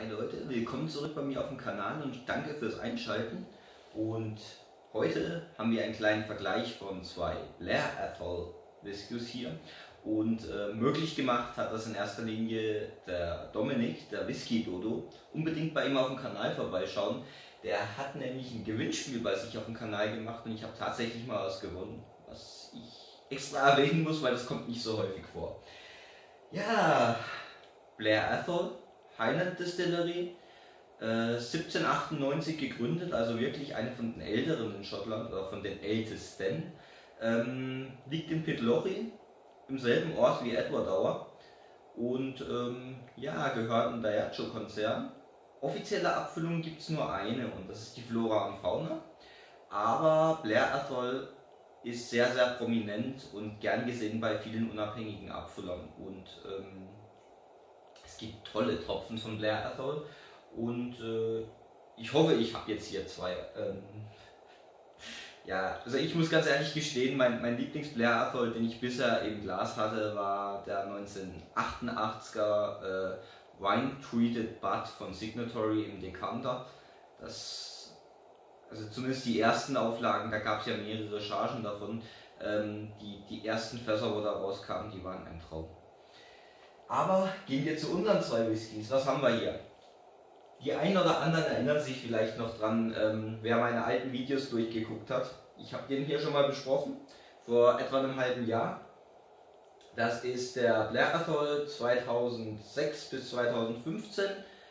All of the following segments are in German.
Hi Leute, willkommen zurück bei mir auf dem Kanal und danke fürs Einschalten. Und heute haben wir einen kleinen Vergleich von zwei Blair Athol Whiskys hier. Und möglich gemacht hat das in erster Linie der Dominik, der Whisky Dodo. Unbedingt bei ihm auf dem Kanal vorbeischauen. Der hat nämlich ein Gewinnspiel bei sich auf dem Kanal gemacht und ich habe tatsächlich mal was gewonnen, was ich extra erwähnen muss, weil das kommt nicht so häufig vor. Ja, Blair Athol, Highland Distillery, 1798 gegründet, also wirklich eine von den älteren in Schottland oder von den ältesten. Liegt in Pitlochry, im selben Ort wie Edwardauer und ja, gehört in Diageo-Konzern. Offizielle Abfüllung gibt es nur eine und das ist die Flora und Fauna. Aber Blair Athol ist sehr, sehr prominent und gern gesehen bei vielen unabhängigen Abfüllern. Und es gibt tolle Tropfen von Blair Athol. Und ich hoffe, ich habe jetzt hier zwei. Ja, also ich muss ganz ehrlich gestehen, mein Lieblings-Blair Athol, den ich bisher im Glas hatte, war der 1988er Wine Treated Bud von Signatory im Decanter. Also zumindest die ersten Auflagen, da gab es ja mehrere Chargen davon. Die ersten Fässer, wo da rauskamen, die waren ein Traum. Aber gehen wir zu unseren zwei Whiskys. Was haben wir hier? Die einen oder anderen erinnern sich vielleicht noch dran, wer meine alten Videos durchgeguckt hat. Ich habe den hier schon mal besprochen, vor etwa einem halben Jahr. Das ist der Blair Athol 2006 bis 2015.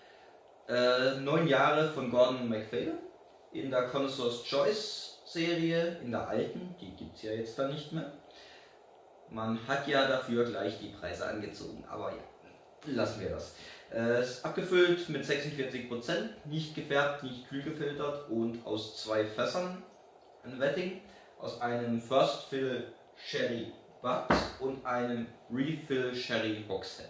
9 Jahre von Gordon MacPhail in der Connoisseur's Choice Serie, in der alten, die gibt es ja jetzt dann nicht mehr. Man hat ja dafür gleich die Preise angezogen, aber ja, lassen wir das. Ist abgefüllt mit 46%, nicht gefärbt, nicht kühl gefiltert und aus 2 Fässern ein Wetting, aus einem First Fill Sherry Butt und einem Refill Sherry Hogshead.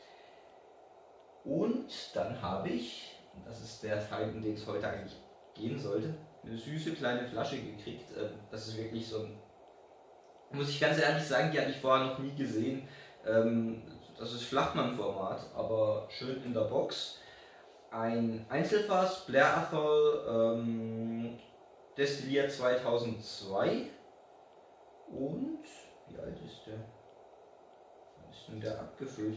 Und dann habe ich, und das ist der Teil, um den es heute eigentlich gehen sollte, eine süße kleine Flasche gekriegt. Das ist wirklich so ein, muss ich ganz ehrlich sagen, die hatte ich vorher noch nie gesehen. Das ist Flachmann-Format, aber schön in der Box. Ein Einzelfass, Blair Athol, destilliert 2002. Und, wie alt ist der? Wann ist denn der abgefüllt?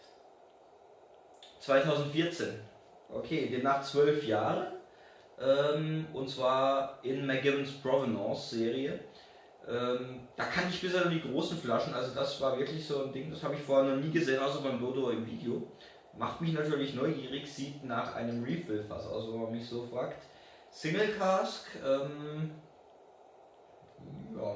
2014. Okay, demnach 12 Jahre. Und zwar in McGivens Provenance Serie. Da kannte ich bisher nur die großen Flaschen, also das war wirklich so ein Ding, das habe ich vorher noch nie gesehen, außer beim Dodo im Video. Macht mich natürlich neugierig, sieht nach einem Refill-Fass aus, wenn man mich so fragt. Single Cask, ja.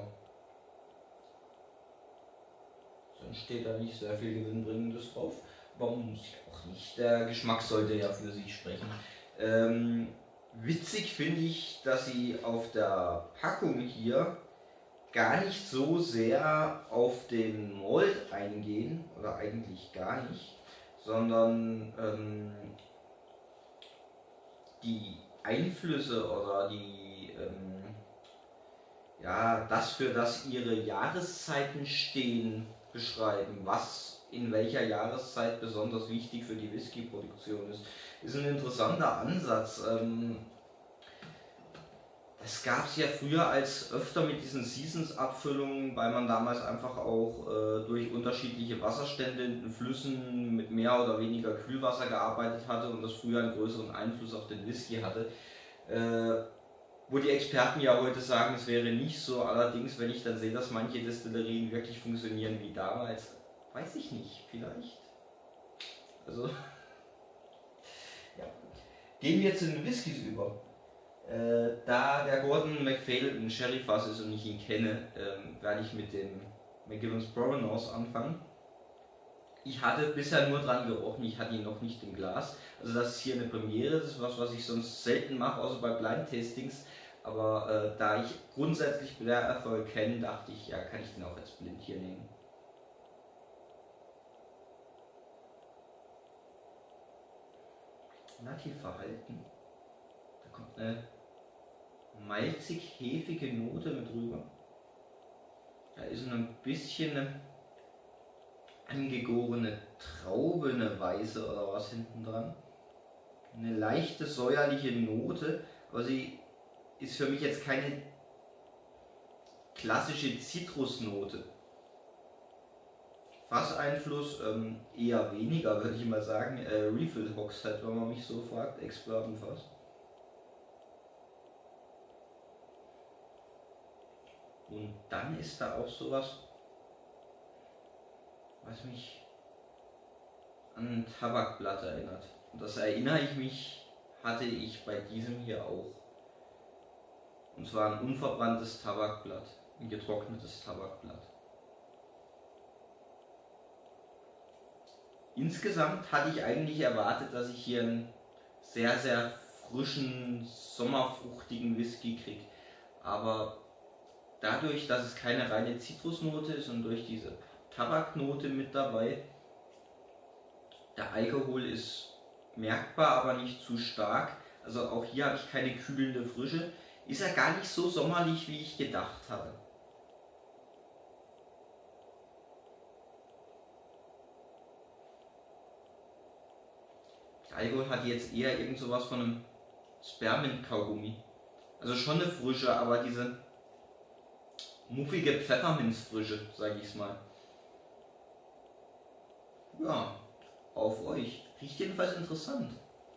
Sonst steht da nicht sehr viel Gewinnbringendes drauf. Warum muss ich auch nicht? Der Geschmack sollte ja für sich sprechen. Witzig finde ich, dass sie auf der Packung hier gar nicht so sehr auf den Malt eingehen, oder eigentlich gar nicht, sondern die Einflüsse oder die, ja, das für das ihre Jahreszeiten stehen, beschreiben, was in welcher Jahreszeit besonders wichtig für die Whisky-Produktion ist ein interessanter Ansatz. Es gab es ja früher als öfter mit diesen Seasons-Abfüllungen, weil man damals einfach auch durch unterschiedliche Wasserstände in den Flüssen mit mehr oder weniger Kühlwasser gearbeitet hatte und das früher einen größeren Einfluss auf den Whisky hatte. Wo die Experten ja heute sagen, es wäre nicht so, allerdings, wenn ich dann sehe, dass manche Destillerien wirklich funktionieren wie damals, weiß ich nicht, vielleicht. Also, ja. Gehen wir zu den Whiskys über. Da der Gordon MacPhail ein Sherryfass ist und ich ihn kenne, werde ich mit dem McGivens Provenance anfangen. Ich hatte bisher nur dran gerochen, ich hatte ihn noch nicht im Glas. Also das ist hier eine Premiere, das ist was ich sonst selten mache, außer bei Blind Tastings. Aber da ich grundsätzlich Blair Athol kenne, dachte ich, ja, kann ich den auch als blind hier nehmen. Nativverhalten. Da kommt eine malzig-hefige Note mit rüber. Da ist ein bisschen eine angegorene Traube, eine weiße oder was hinten dran. eine leichte säuerliche Note, aber sie ist für mich jetzt keine klassische Zitrusnote. Fasseinfluss eher weniger, würde ich mal sagen. Refill Hogshead, wenn man mich so fragt, Expertenfass. Und dann ist da auch sowas, was mich an ein Tabakblatt erinnert. Und das erinnere ich mich, hatte ich bei diesem hier auch. Und zwar ein unverbranntes Tabakblatt, ein getrocknetes Tabakblatt. Insgesamt hatte ich eigentlich erwartet, dass ich hier einen sehr, sehr frischen, sommerfruchtigen Whisky kriege. Aber dadurch, dass es keine reine Zitrusnote ist und durch diese Tabaknote mit dabei, der Alkohol ist merkbar, aber nicht zu stark. Also auch hier habe ich keine kühlende Frische. Ist er gar nicht so sommerlich, wie ich gedacht habe. Der Alkohol hat jetzt eher irgend sowas von einem Spearmint-Kaugummi. Also schon eine Frische, aber diese muffige Pfefferminzfrische, sage ich mal. Ja, auf euch. Riecht jedenfalls interessant.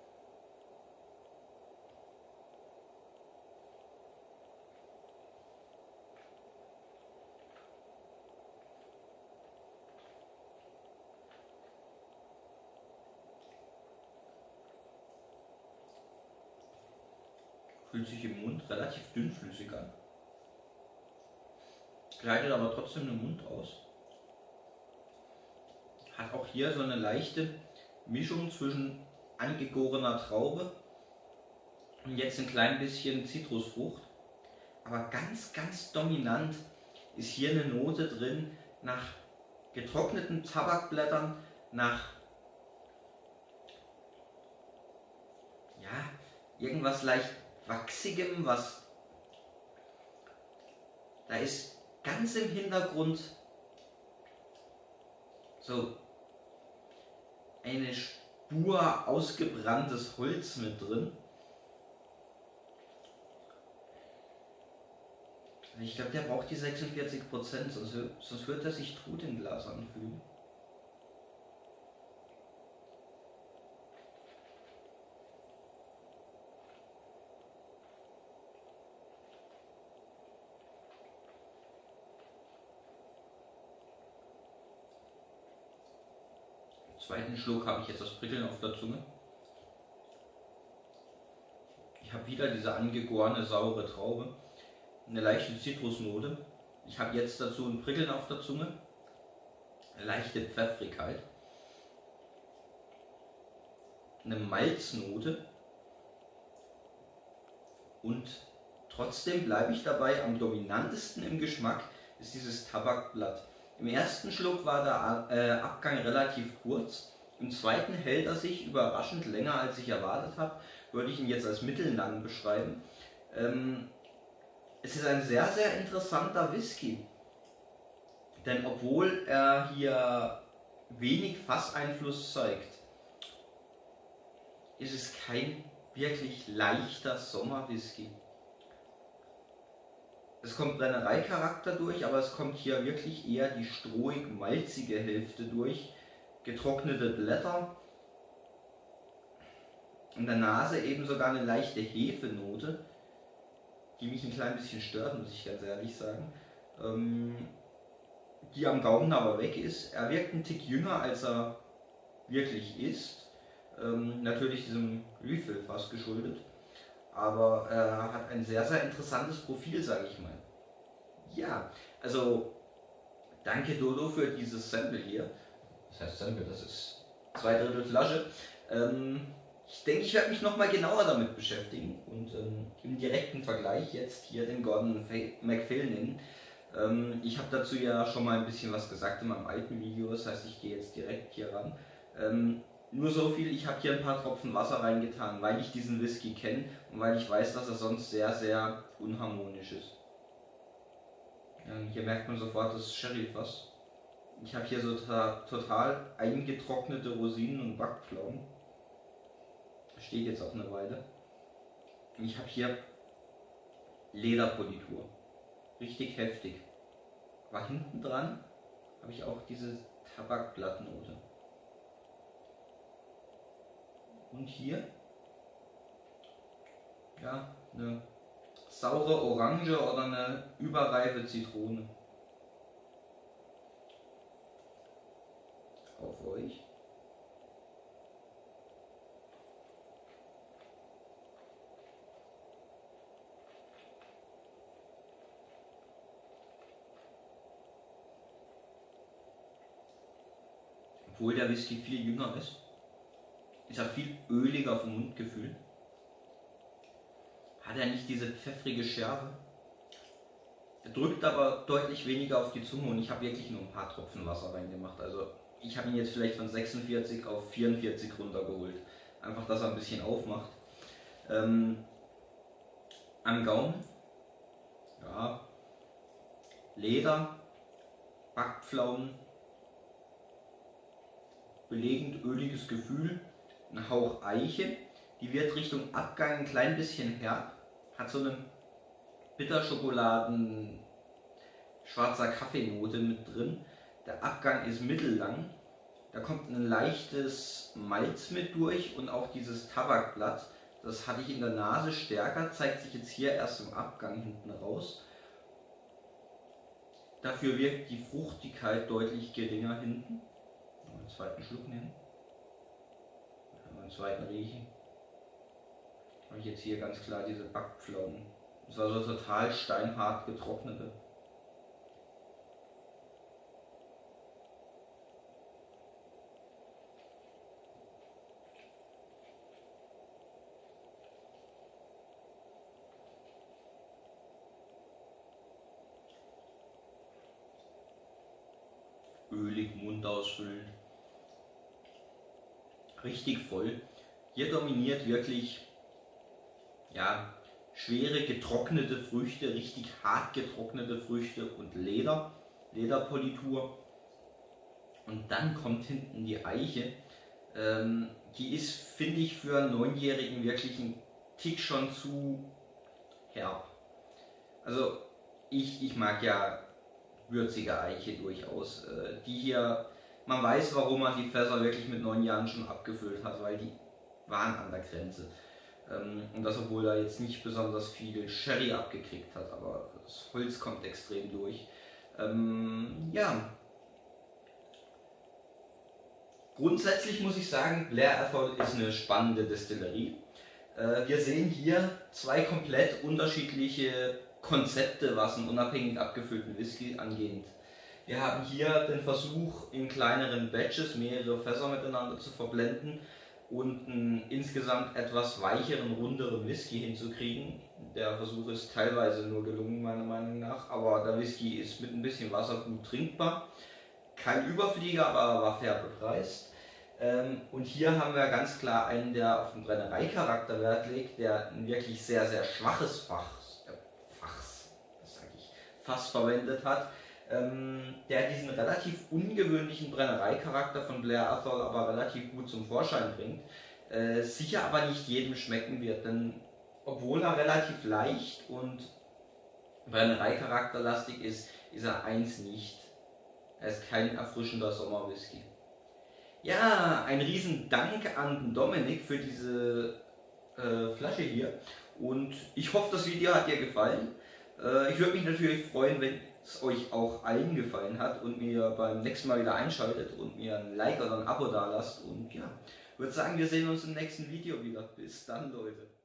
Fühlt sich im Mund relativ dünnflüssig an. Gleitet aber trotzdem den Mund aus. Hat auch hier so eine leichte Mischung zwischen angegorener Traube und jetzt ein klein bisschen Zitrusfrucht. Aber ganz, ganz dominant ist hier eine Note drin nach getrockneten Tabakblättern, nach irgendwas leicht Wachsigem, was da ist ganz im Hintergrund so eine Spur ausgebranntes Holz mit drin. Ich glaube, der braucht die 46%, sonst wird er sich tot im Glas anfühlen. Im zweiten Schluck habe ich jetzt das Prickeln auf der Zunge. Ich habe wieder diese angegorene, saure Traube. Eine leichte Zitrusnote. Ich habe jetzt dazu ein Prickeln auf der Zunge. Eine leichte Pfeffrigkeit. Eine Malznote. Und trotzdem bleibe ich dabei, am dominantesten im Geschmack ist dieses Tabakblatt. Im ersten Schluck war der Abgang relativ kurz. Im zweiten hält er sich überraschend länger, als ich erwartet habe. Würde ich ihn jetzt als mittellang beschreiben. Es ist ein sehr, sehr interessanter Whisky. Denn obwohl er hier wenig Fasseinfluss zeigt, ist es kein wirklich leichter Sommerwhisky. Es kommt Brennereicharakter durch, aber es kommt hier wirklich eher die strohig-malzige Hälfte durch. Getrocknete Blätter. In der Nase eben sogar eine leichte Hefenote, die mich ein klein bisschen stört, muss ich ganz ehrlich sagen. Die am Gaumen aber weg ist. Er wirkt ein Tick jünger, als er wirklich ist. Natürlich diesem Refill-Fass geschuldet. Aber er hat ein sehr, sehr interessantes Profil, sage ich mal. Ja, also danke Dodo für dieses Sample hier. Das heißt Sample, das ist 2/3 Flasche. Ich denke, ich werde mich nochmal genauer damit beschäftigen und im direkten Vergleich jetzt hier den Gordon MacPhail nehmen. Ich habe dazu ja schon mal ein bisschen was gesagt in meinem alten Video, das heißt, ich gehe jetzt direkt hier ran. Nur so viel, ich habe hier ein paar Tropfen Wasser reingetan, weil ich diesen Whisky kenne und weil ich weiß, dass er sonst sehr, sehr unharmonisch ist. Hier merkt man sofort das Sherryfass. Ich habe hier so total eingetrocknete Rosinen und Backpflaumen. Steht jetzt auch eine Weile. Ich habe hier Lederpolitur. Richtig heftig. War hinten dran, habe ich auch diese Tabakblattnote. Und hier, ja, eine saure Orange oder eine überreife Zitrone. Auf euch. Obwohl der Whisky viel jünger ist er viel öliger vom Mundgefühl. Hat er nicht diese pfeffrige Schärfe. Er drückt aber deutlich weniger auf die Zunge und ich habe wirklich nur ein paar Tropfen Wasser reingemacht. Also ich habe ihn jetzt vielleicht von 46 auf 44 runtergeholt. Einfach, dass er ein bisschen aufmacht. Am Gaumen, ja, Leder, Backpflaumen, belegend öliges Gefühl, ein Hauch Eiche, die wird Richtung Abgang ein klein bisschen herb, hat so eine Bitterschokoladen, schwarzer Kaffeenote mit drin, der Abgang ist mittellang, da kommt ein leichtes Malz mit durch und auch dieses Tabakblatt, das hatte ich in der Nase stärker, zeigt sich jetzt hier erst im Abgang hinten raus. Dafür wirkt die Fruchtigkeit deutlich geringer hinten. Einen zweiten Schluck nehmen. Einen zweiten riechen. Habe ich jetzt hier ganz klar diese Backpflaumen. Das war so total steinhart getrocknete. Ölig, Mund ausfüllen. Richtig voll. Hier dominiert wirklich, ja, schwere getrocknete Früchte, richtig hart getrocknete Früchte und Lederpolitur. Und dann kommt hinten die Eiche. Die ist, finde ich, für einen 9-Jährigen wirklich ein Tick schon zu herb. Also ich mag ja würzige Eiche durchaus. Die hier, man weiß, warum man die Fässer wirklich mit 9 Jahren schon abgefüllt hat, weil die waren an der Grenze. Und das, obwohl er jetzt nicht besonders viel Sherry abgekriegt hat, aber das Holz kommt extrem durch. Ja. Grundsätzlich muss ich sagen, Blair Athol ist eine spannende Destillerie. Wir sehen hier zwei komplett unterschiedliche Konzepte, was einen unabhängig abgefüllten Whisky angeht. Wir haben hier den Versuch, in kleineren Batches mehrere Fässer miteinander zu verblenden und einen insgesamt etwas weicheren, runderen Whisky hinzukriegen. Der Versuch ist teilweise nur gelungen, meiner Meinung nach, aber der Whisky ist mit ein bisschen Wasser gut trinkbar. Kein Überflieger, aber war fair bepreist. Und hier haben wir ganz klar einen, der auf den Brennereicharakter Wert legt, der ein wirklich sehr, sehr schwaches Fass verwendet hat, der diesen relativ ungewöhnlichen Brennereicharakter von Blair Athol aber relativ gut zum Vorschein bringt, sicher aber nicht jedem schmecken wird, denn obwohl er relativ leicht und Brennereicharakterlastig ist, ist er eins nicht. Er ist kein erfrischender Sommerwhisky. Ja, ein riesen Dank an Dominik für diese Flasche hier und ich hoffe, das Video hat dir gefallen. Ich würde mich natürlich freuen, wenn es euch auch allen gefallen hat und mir beim nächsten Mal wieder einschaltet und mir ein Like oder ein Abo da lasst. Und ja, ich würde sagen, wir sehen uns im nächsten Video wieder. Bis dann, Leute.